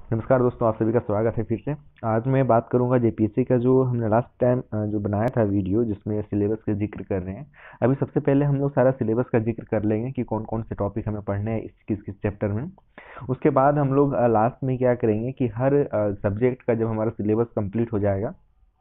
नमस्कार दोस्तों, आप सभी का स्वागत है फिर से। आज मैं बात करूंगा जेपीएससी का, जो हमने लास्ट टाइम जो बनाया था वीडियो, जिसमें सिलेबस का जिक्र कर रहे हैं। अभी सबसे पहले हम लोग सारा सिलेबस का जिक्र कर लेंगे कि कौन कौन से टॉपिक हमें पढ़ने हैं किस किस चैप्टर में। उसके बाद हम लोग लास्ट में क्या करेंगे कि हर सब्जेक्ट का जब हमारा सिलेबस कंप्लीट हो जाएगा,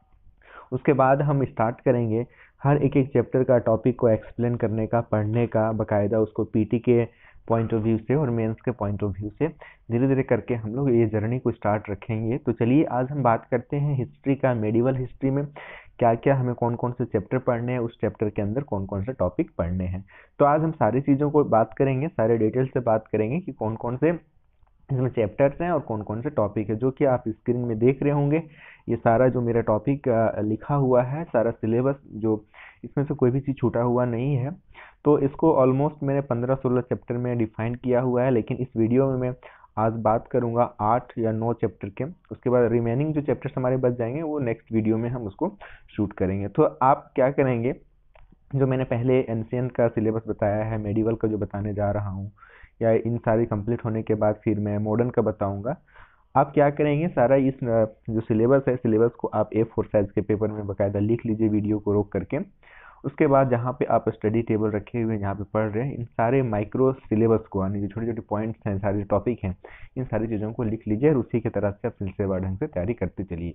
उसके बाद हम स्टार्ट करेंगे हर एक एक चैप्टर का टॉपिक को एक्सप्लेन करने का, पढ़ने का, बाकायदा उसको पीटी के पॉइंट ऑफ व्यू से और मेंस के पॉइंट ऑफ व्यू से धीरे धीरे करके हम लोग ये जर्नी को स्टार्ट रखेंगे। तो चलिए आज हम बात करते हैं हिस्ट्री का। मेडिवल हिस्ट्री में क्या क्या हमें कौन कौन से चैप्टर पढ़ने हैं, उस चैप्टर के अंदर कौन कौन से टॉपिक पढ़ने हैं। तो आज हम सारी चीज़ों को बात करेंगे, सारे डिटेल से बात करेंगे कि कौन कौन से इसमें चैप्टर्स हैं और कौन कौन से टॉपिक है, जो कि आप स्क्रीन में देख रहे होंगे। ये सारा जो मेरा टॉपिक लिखा हुआ है, सारा सिलेबस, जो इसमें से कोई भी चीज़ छूटा हुआ नहीं है। तो इसको ऑलमोस्ट मैंने 15-16 चैप्टर में डिफाइन किया हुआ है, लेकिन इस वीडियो में मैं आज बात करूंगा 8 या 9 चैप्टर के। उसके बाद रिमेनिंग जो चैप्टर्स हमारे बच जाएंगे वो नेक्स्ट वीडियो में हम उसको शूट करेंगे। तो आप क्या करेंगे, जो मैंने पहले एंशिएंट का सिलेबस बताया है, मेडिवल का जो बताने जा रहा हूँ, या इन सारी कंप्लीट होने के बाद फिर मैं मॉडर्न का बताऊंगा। आप क्या करेंगे, सारा इस जो सिलेबस है, सिलेबस को आप A4 साइज के पेपर में बाकायदा लिख लीजिए वीडियो को रोक करके। उसके बाद जहाँ पे आप स्टडी टेबल रखे हुए हैं, जहाँ पे पढ़ रहे हैं, इन सारे माइक्रो सिलेबस को, यानी जो छोटे छोटे पॉइंट्स हैं, सारे टॉपिक हैं, इन सारी चीज़ों को लिख लीजिए और उसी की तरह से आप सिलसिलेवार ढंग से तैयारी करते चलिए।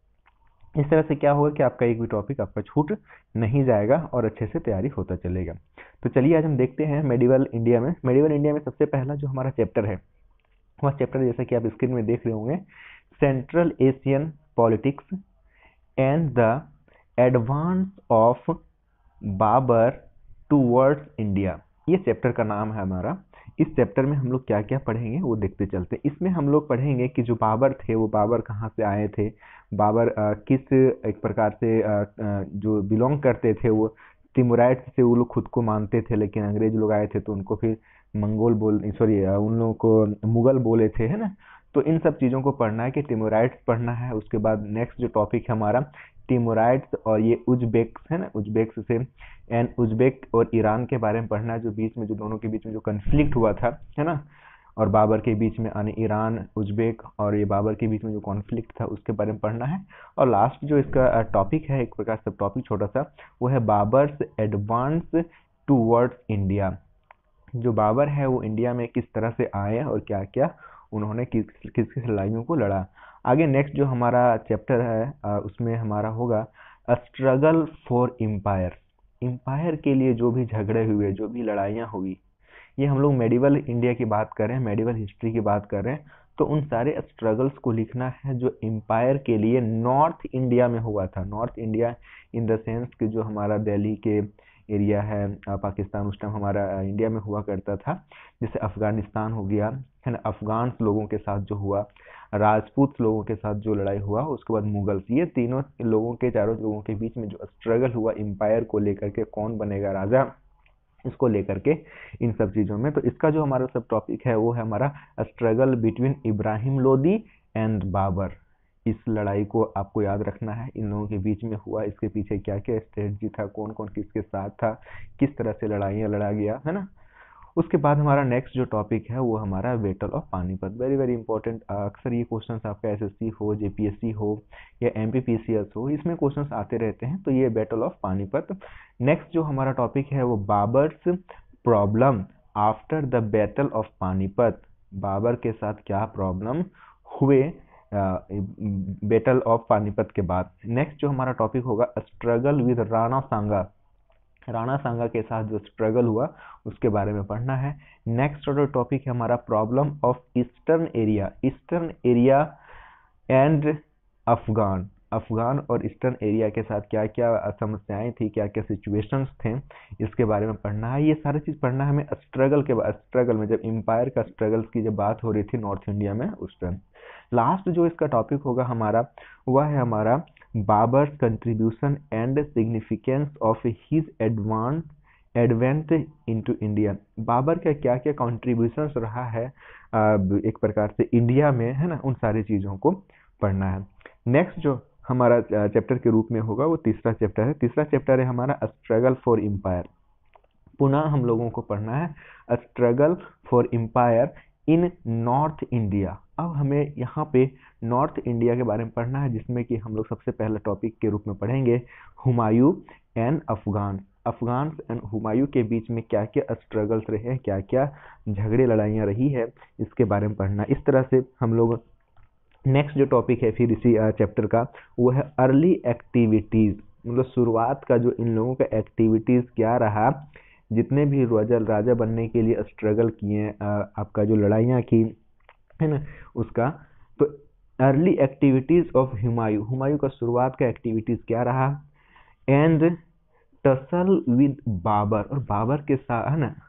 इस तरह से क्या होगा कि आपका एक भी टॉपिक आपका छूट नहीं जाएगा और अच्छे से तैयारी होता चलेगा। तो चलिए आज हम देखते हैं मेडिवल इंडिया में। मेडिवल इंडिया में सबसे पहला जो हमारा चैप्टर है, वह चैप्टर जैसा कि आप स्क्रीन में देख रहे होंगे, central Asian politics and the advance of Babur towards India. ये चैप्टर का नाम है हमारा। इस चैप्टर में हम लोग क्या क्या पढ़ेंगे वो देखते चलते हैं। इसमें हम लोग पढ़ेंगे कि जो बाबर थे, वो बाबर कहाँ से आए थे, बाबर किस एक प्रकार से जो बिलोंग करते थे, वो तिमुराइट से वो लोग खुद को मानते थे, लेकिन अंग्रेज लोग आए थे तो उनको फिर मंगोल उन लोगों को मुगल बोले थे, है ना। तो इन सब चीज़ों को पढ़ना है कि टिमोराइट्स पढ़ना है। उसके बाद नेक्स्ट जो टॉपिक है हमारा, टिमोराइट्स और ये उज्बेक्स है ना, उज्बेक्स से एंड उज्बेक और ईरान के बारे में पढ़ना है, जो बीच में जो दोनों के बीच में जो कन्फ्लिक्ट हुआ था, है ना, और बाबर के बीच में, यानी ईरान, उज्बेक और ये बाबर के बीच में जो कॉन्फ्लिक्ट था उसके बारे में पढ़ना है। और लास्ट जो इसका टॉपिक है, एक प्रकार से टॉपिक छोटा सा, वो है बाबर्स एडवांस टूवर्ड्स इंडिया। जो बाबर है वो इंडिया में किस तरह से आए और क्या क्या उन्होंने किस किस किस लड़ाइयों को लड़ा। आगे नेक्स्ट जो हमारा चैप्टर है उसमें हमारा होगा स्ट्रगल फॉर एम्पायर। एम्पायर के लिए जो भी झगड़े हुए, जो भी लड़ाइयाँ हुई, ये हम लोग मेडिवल इंडिया की बात कर रहे हैं, मेडिवल हिस्ट्री की बात कर रहे हैं। तो उन सारे स्ट्रगल्स को लिखना है जो एम्पायर के लिए नॉर्थ इंडिया में हुआ था। North India in the sense कि जो हमारा दिल्ली के एरिया है, पाकिस्तान उस टाइम हमारा इंडिया में हुआ करता था। जैसे अफगानिस्तान हो गया, है ना, अफगान लोगों के साथ जो हुआ, राजपूत लोगों के साथ जो लड़ाई हुआ, उसके बाद मुगल्स, ये तीनों लोगों के, चारों लोगों के बीच में जो स्ट्रगल हुआ एम्पायर को लेकर के, कौन बनेगा राजा, इसको लेकर के, इन सब चीज़ों में। तो इसका जो हमारा सब टॉपिक है वो है हमारा struggle between Ibrahim Lodi and Babur. इस लड़ाई को आपको याद रखना है, इन लोगों के बीच में हुआ, इसके पीछे क्या क्या स्ट्रेटजी था, कौन कौन किसके साथ था, किस तरह से लड़ाइयाँ लड़ा गया, है ना। उसके बाद हमारा नेक्स्ट जो टॉपिक है वो हमारा battle of Panipat. Very very important. अक्सर ये क्वेश्चंस आपका एसएससी हो, जेपीएससी हो या एमपीपीसीएस हो, इसमें क्वेश्चंस आते रहते हैं। तो ये बैटल ऑफ पानीपत। नेक्स्ट जो हमारा टॉपिक है वो Babur's problem after the battle of Panipat. Babur के साथ क्या प्रॉब्लम हुए बैटल ऑफ पानीपत के बाद। नेक्स्ट जो हमारा टॉपिक होगा स्ट्रगल विद राणा सांगा। राणा सांगा के साथ जो स्ट्रगल हुआ उसके बारे में पढ़ना है। नेक्स्ट जो टॉपिक है हमारा problem of eastern area. Eastern area and Afghan. Afghan और ईस्टर्न एरिया के साथ क्या क्या समस्याएं थी, क्या क्या सिचुएशंस थे, इसके बारे में पढ़ना है। ये सारी चीज़ पढ़ना है हमें स्ट्रगल के बाद, स्ट्रगल में जब एम्पायर का स्ट्रगल्स की जब बात हो रही थी नॉर्थ इंडिया में उस टाइम। लास्ट जो इसका टॉपिक होगा हमारा, वह है हमारा Babur's contribution and significance of his advent into India. Babur का क्या क्या कॉन्ट्रीब्यूशन रहा है एक प्रकार से इंडिया में, है ना, उन सारी चीज़ों को पढ़ना है। नेक्स्ट जो हमारा चैप्टर के रूप में होगा वो तीसरा चैप्टर है। तीसरा चैप्टर है हमारा स्ट्रगल फॉर एम्पायर। पुनः हम लोगों को पढ़ना है struggle for empire in north India. अब हमें यहाँ पे नॉर्थ इंडिया के बारे में पढ़ना है, जिसमें कि हम लोग सबसे पहले टॉपिक के रूप में पढ़ेंगे Humayun and Afghan. Afghan and Humayun के बीच में क्या क्या स्ट्रगल्स रहे हैं, क्या क्या झगड़े लड़ाइयाँ रही है, इसके बारे में पढ़ना। इस तरह से हम लोग नेक्स्ट जो टॉपिक है फिर इसी चैप्टर का, वो है अर्ली एक्टिविटीज, मतलब शुरुआत का जो इन लोगों का एक्टिविटीज क्या रहा, जितने भी राजा बनने के लिए स्ट्रगल किए, आपका जो लड़ाइयाँ की है ना उसका। तो early activities of Humayun, Humayun का शुरुआत का एक्टिविटीज क्या रहा, एंड टसल विद बाबर, और बाबर के साथ है ना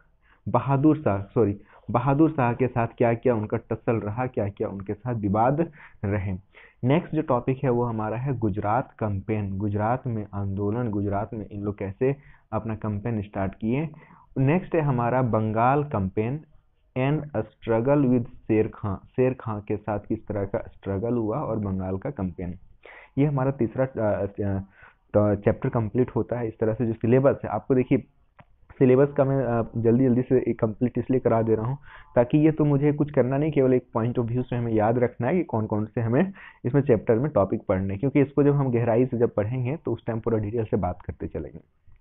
बहादुर शाह के साथ क्या क्या उनका टसल रहा, क्या क्या उनके साथ विवाद रहे। नेक्स्ट जो टॉपिक है वो हमारा है गुजरात कैंपेन, गुजरात में आंदोलन, गुजरात में इन लोग कैसे अपना कैंपेन स्टार्ट किए। नेक्स्ट है हमारा Bengal campaign and struggle with Sher Khan, शेर खां के साथ किस तरह का स्ट्रगल हुआ, और बंगाल का कैंपेन। ये हमारा तीसरा चैप्टर कंप्लीट होता है। इस तरह से जो सिलेबस है, आपको देखिए सिलेबस का मैं जल्दी जल्दी से कंप्लीट इसलिए करा दे रहा हूँ ताकि ये तो मुझे कुछ करना नहीं, केवल एक पॉइंट ऑफ व्यू से हमें याद रखना है कि कौन कौन से हमें इसमें चैप्टर में टॉपिक पढ़ने, क्योंकि इसको जब हम गहराई से जब पढ़ेंगे तो उस टाइम पूरा डिटेल से बात करते चलेंगे।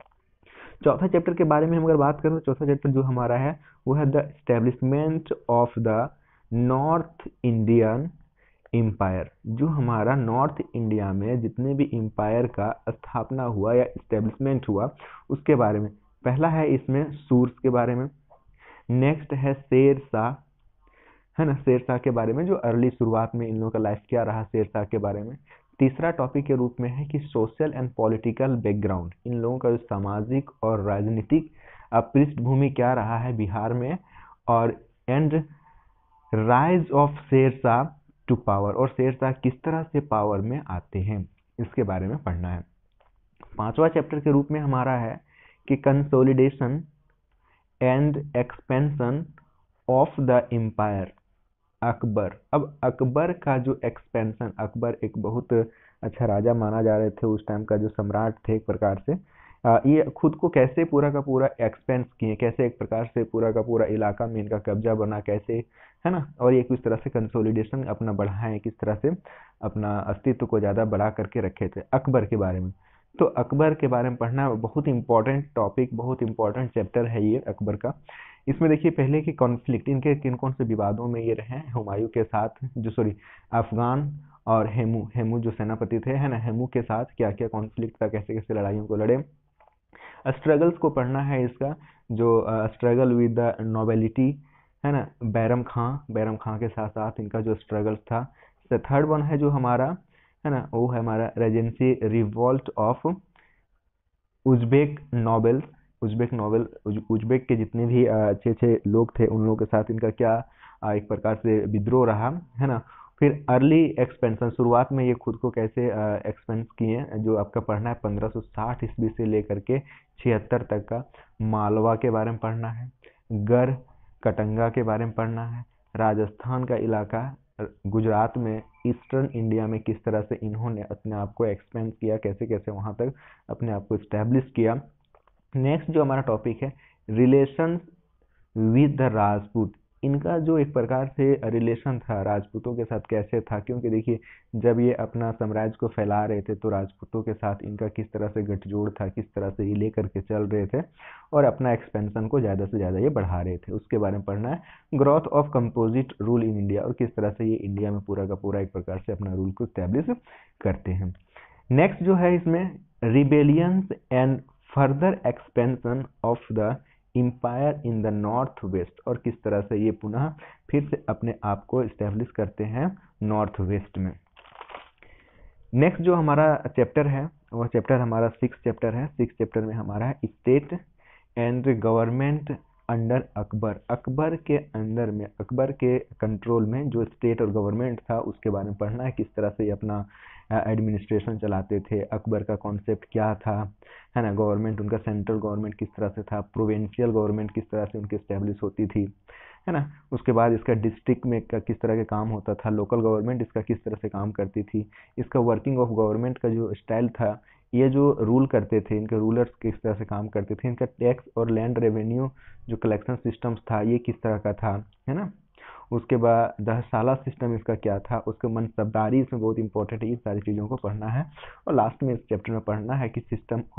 चौथा चैप्टर के बारे में हम अगर बात करें तो चौथा चैप्टर जो हमारा है वो है the establishment of the north Indian empire. जो हमारा नॉर्थ इंडिया में जितने भी एम्पायर का स्थापना हुआ या एस्टेब्लिशमेंट हुआ उसके बारे में। पहला है इसमें सूर्स के बारे में, नेक्स्ट है शेर शाह, है ना, शेर शाह के बारे में जो अर्ली शुरुआत में इन लोगों का लाइफ क्या रहा शेर शाह के बारे में। तीसरा टॉपिक के रूप में है कि सोशल एंड पॉलिटिकल बैकग्राउंड, इन लोगों का जो सामाजिक और राजनीतिक पृष्ठभूमि क्या रहा है बिहार में, और and rise of Sher Shah to power, और शेर शाह किस तरह से पावर में आते हैं, इसके बारे में पढ़ना है। पांचवा चैप्टर के रूप में हमारा है कि consolidation and expansion of the empire Akbar. अब अकबर का जो एक्सपेंशन, अकबर एक बहुत अच्छा राजा माना जा रहे थे उस टाइम का, जो सम्राट थे एक प्रकार से, ये खुद को कैसे पूरा का पूरा एक्सपेंस किए, कैसे एक प्रकार से पूरा का पूरा इलाका में इनका कब्जा बना, कैसे है ना, और ये किस तरह से कंसोलिडेशन अपना बढ़ाए, किस तरह से अपना अस्तित्व को ज़्यादा बढ़ा करके रखे थे, अकबर के बारे में। तो अकबर के बारे में पढ़ना बहुत इंपॉर्टेंट टॉपिक, बहुत इंपॉर्टेंट चैप्टर है ये अकबर का। इसमें देखिए पहले के कॉन्फ्लिक्ट, इनके किन कौन से विवादों में ये रहे हुमायूं के साथ, अफगान और हेमू जो सेनापति थे, है ना, हेमू के साथ क्या क्या कॉन्फ्लिक्ट था, कैसे कैसे लड़ाइयों को लड़े। स्ट्रगल्स को पढ़ना है इसका, जो स्ट्रगल विद द नोबेलिटी, है ना, बैरम खां के साथ साथ इनका जो स्ट्रगल्स था। थर्ड वन है जो हमारा है ना, वो है हमारा रेजेंसी रिवॉल्ट ऑफ उज्बेक के जितने भी अच्छे अच्छे लोग थे उन लोगों के साथ इनका क्या एक प्रकार से विद्रोह रहा, है ना। फिर अर्ली एक्सपेंशन, शुरुआत में ये खुद को कैसे एक्सपेंस किए, जो आपका पढ़ना है 1560 ईस्वी से लेकर के 76 तक का। मालवा के बारे में पढ़ना है, गढ़ कटंगा के बारे में पढ़ना है, राजस्थान का इलाका, गुजरात में, ईस्टर्न इंडिया में किस तरह से इन्होंने अपने आप को एक्सपेंस किया, कैसे कैसे वहां तक अपने आप को इस्टेब्लिश किया। नेक्स्ट जो हमारा टॉपिक है रिलेशन विद द राजपूत, इनका जो एक प्रकार से रिलेशन था राजपूतों के साथ कैसे था, क्योंकि देखिए जब ये अपना साम्राज्य को फैला रहे थे तो राजपूतों के साथ इनका किस तरह से गठजोड़ था, किस तरह से ये लेकर के चल रहे थे और अपना एक्सपेंशन को ज़्यादा से ज़्यादा ये बढ़ा रहे थे, उसके बारे में पढ़ना है। Growth of composite rule in India, और किस तरह से ये इंडिया में पूरा का पूरा एक प्रकार से अपना रूल को स्टैब्लिश करते हैं। नेक्स्ट जो है इसमें rebellions and further expansion of the empire in the north west, और किस तरह से ये पुनः फिर से अपने आप को इस्टेब्लिश करते हैं नॉर्थ वेस्ट में। नेक्स्ट जो हमारा चैप्टर है वह चैप्टर हमारा 6 चैप्टर है। 6 चैप्टर में हमारा है state and government under Akbar. Akbar के अंदर में, अकबर के कंट्रोल में जो स्टेट और गवर्नमेंट था उसके बारे में पढ़ना है, किस तरह से अपना एडमिनिस्ट्रेशन चलाते थे, अकबर का कॉन्सेप्ट क्या था, है ना, गवर्नमेंट उनका सेंट्रल गवर्नमेंट किस तरह से था, प्रोविंशियल गवर्नमेंट किस तरह से उनकी एस्टेब्लिश होती थी, है ना। उसके बाद इसका डिस्ट्रिक्ट में किस तरह के काम होता था, लोकल गवर्नमेंट इसका किस तरह से काम करती थी, इसका वर्किंग ऑफ गवर्नमेंट का जो स्टाइल था, ये जो रूल करते थे इनके रूलर्स किस तरह से काम करते थे, इनका टैक्स और लैंड रेवेन्यू जो कलेक्शन सिस्टम्स था ये किस तरह का था, है ना। उसके बाद दहसाला सिस्टम इसका क्या था, उसके मनसबदारी इसमें बहुत इंपॉर्टेंट है, इस सारी चीज़ों को पढ़ना है। और लास्ट में इस चैप्टर में पढ़ना है कि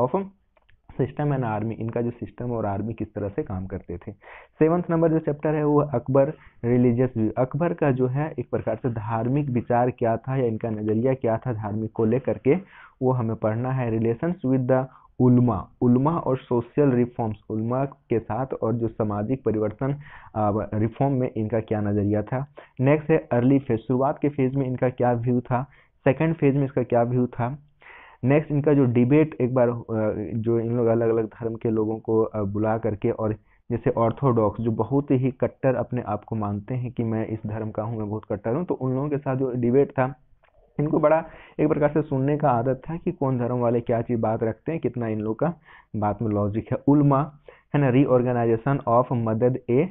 सिस्टम एंड आर्मी, इनका जो सिस्टम और आर्मी किस तरह से काम करते थे। 7th नंबर जो चैप्टर है वो अकबर रिलीजियस व्यू, अकबर का जो है एक प्रकार से धार्मिक विचार क्या था या इनका नजरिया क्या था धार्मिक को लेकर के, वो हमें पढ़ना है। रिलेशंस विद द उल्मा और सोशल रिफॉर्म्स, उल्मा के साथ और जो सामाजिक परिवर्तन रिफॉर्म में इनका क्या नजरिया था। नेक्स्ट है अर्ली फेज, शुरुआत के फेज में इनका क्या व्यू था, सेकेंड फेज में इसका क्या व्यू था। नेक्स्ट इनका जो डिबेट एक बार जो इन लोग अलग अलग धर्म के लोगों को बुला करके, और जैसे ऑर्थोडॉक्स जो बहुत ही कट्टर अपने आप को मानते हैं कि मैं इस धर्म का हूँ, मैं बहुत कट्टर हूँ, तो उन लोगों के साथ जो डिबेट था, इनको बड़ा एक प्रकार से सुनने का आदत था कि कौन धर्म वाले क्या चीज बात रखते हैं, कितना इन लोग का बात में लॉजिक है। उल्मा है ना, रीऑर्गेनाइजेशन ऑफ मदद ए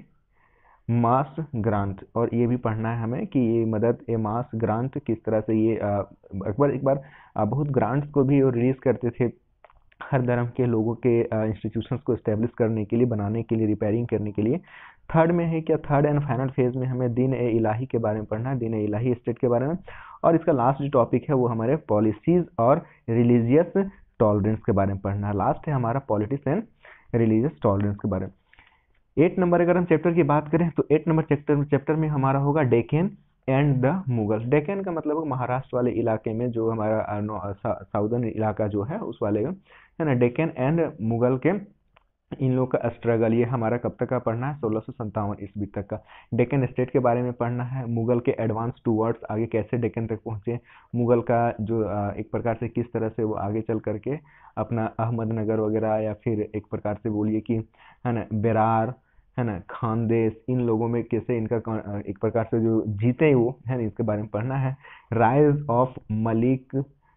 मास ग्रांट, और ये भी पढ़ना है हमें कि ये मदद ए मास ग्रांट किस तरह से ये अकबर एक बार बहुत ग्रांट्स को भी रिलीज करते थे हर धर्म के लोगों के इंस्टीट्यूशंस को एस्टेब्लिश करने के लिए, बनाने के लिए, रिपेयरिंग करने के लिए। थर्ड में है क्या, थर्ड एंड फाइनल फेज में हमें दीन ए इलाही के बारे में पढ़ना है, दीन ए इलाही स्टेट के बारे में। और इसका लास्ट जो टॉपिक है वो हमारे पॉलिसीज और रिलीजियस टॉलरेंस के बारे में पढ़ना है। लास्ट है हमारा पॉलिटिक्स एंड रिलीजियस टॉलरेंस के बारे में। 8 नंबर अगर हम चैप्टर की बात करें तो 8 नंबर चैप्टर में हमारा होगा डेक्कन एंड द मुगल। डेक्कन का मतलब महाराष्ट्र वाले इलाके में जो हमारा साउदर्न इलाका जो है उस वाले है ना, डेक्कन एंड मुगल के इन लोग का स्ट्रगल, ये हमारा कब तक का पढ़ना है, 1657 ईस्वी तक का। डेक्कन स्टेट के बारे में पढ़ना है, मुगल के एडवांस टूवर्ड्स, आगे कैसे डेक्कन तक पहुंचे, मुगल का जो एक प्रकार से किस तरह से वो आगे चल करके अपना अहमदनगर वगैरह, या फिर एक प्रकार से बोलिए कि है ना बेरार, है ना खानदेश, इन लोगों में कैसे इनका एक प्रकार से जो जीते वो है ना, इसके बारे में पढ़ना है। राइज ऑफ मलिक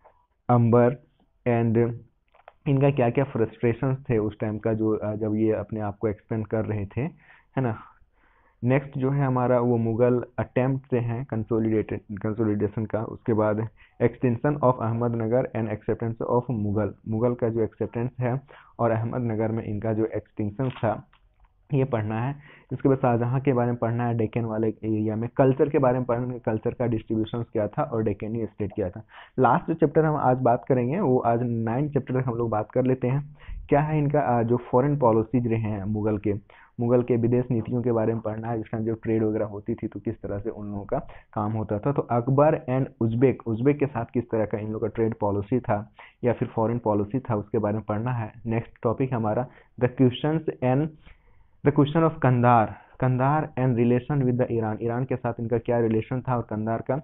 अंबर एंड इनका क्या क्या फ्रस्ट्रेशंस थे उस टाइम का, जो जब ये अपने आप को एक्सपेंड कर रहे थे, है ना। नेक्स्ट जो है हमारा वो मुगल अटेम्प्ट से हैं कंसोलिडेशन का, उसके बाद extension of Ahmadnagar and acceptance of Mughal का जो एक्सेप्टेंस है और अहमदनगर में इनका जो एक्सटेंशन था, ये पढ़ना है। इसके बाद शाहजहां के बारे में पढ़ना है, डेक्कन वाले एरिया में कल्चर के बारे में पढ़ना है, कल्चर का डिस्ट्रीब्यूशन क्या था और डेक्कनी स्टेट क्या था। लास्ट जो चैप्टर हम आज बात करेंगे वो आज 9 चैप्टर तक हम लोग बात कर लेते हैं। क्या है इनका जो फॉरेन पॉलिसीज रहे हैं मुगल के विदेश नीतियों के बारे में पढ़ना है, जिस टाइम जो ट्रेड वगैरह होती थी तो किस तरह से उन लोगों का काम होता था। तो अकबर एंड उज्बेक के साथ किस तरह का इन लोगों का ट्रेड पॉलिसी था या फिर फॉरेन पॉलिसी था, उसके बारे में पढ़ना है। नेक्स्ट टॉपिक हमारा the question of Kandahar and relation with the Iran के साथ इनका क्या रिलेशन था, और कंधार का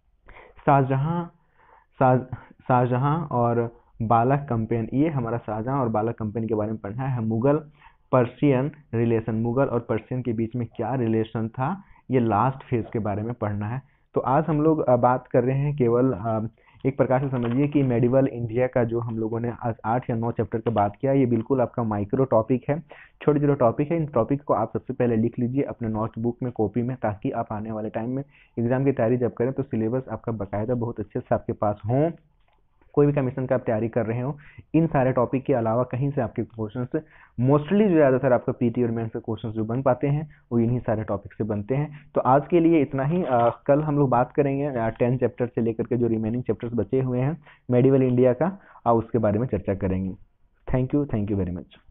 शाहजहां और बालक कंपेन, ये हमारा शाहजहां और बालक कंपेन के बारे में पढ़ना है। मुगल पर्शियन रिलेशन, मुगल और पर्शियन के बीच में क्या रिलेशन था, ये लास्ट फेज के बारे में पढ़ना है। तो आज हम लोग बात कर रहे हैं केवल एक प्रकार से समझिए कि मेडिवल इंडिया का जो हम लोगों ने आज 8 या 9 चैप्टर का बात किया, ये बिल्कुल आपका माइक्रो टॉपिक है, छोटे छोटे टॉपिक है। इन टॉपिक को आप सबसे पहले लिख लीजिए अपने नोटबुक में, कॉपी में, ताकि आप आने वाले टाइम में एग्जाम की तैयारी जब करें तो सिलेबस आपका बाकायदा बहुत अच्छे से आपके पास हो। कोई भी कमीशन का आप तैयारी कर रहे हो, इन सारे टॉपिक के अलावा कहीं से आपके क्वेश्चंस मोस्टली जो ज़्यादातर आपका पीटी और मेंस के क्वेश्चंस जो बन पाते हैं वो इन्हीं सारे टॉपिक से बनते हैं। तो आज के लिए इतना ही। कल हम लोग बात करेंगे 10 चैप्टर से लेकर के जो रिमेनिंग चैप्टर्स बचे हुए हैं मेडिवल इंडिया का, उसके बारे में चर्चा करेंगे। Thank you very much.